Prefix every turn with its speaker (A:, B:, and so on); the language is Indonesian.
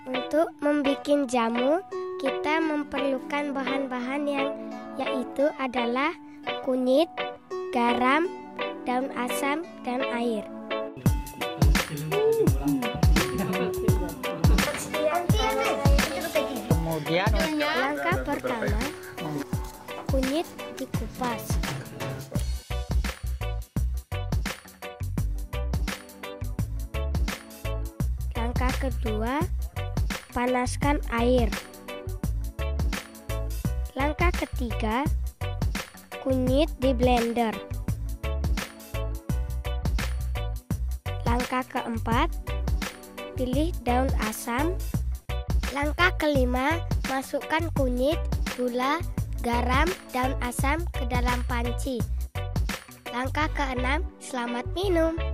A: Untuk membuat jamu, kita memerlukan bahan-bahan yaitu adalah kunyit, garam, daun asam, dan air.
B: Kemudian
A: langkah pertama, kunyit dikupas. Langkah kedua, panaskan air. Langkah ketiga, kunyit di blender. Langkah keempat, pilih daun asam. Langkah kelima, masukkan kunyit, gula, garam, daun asam ke dalam panci. Langkah keenam, selamat minum.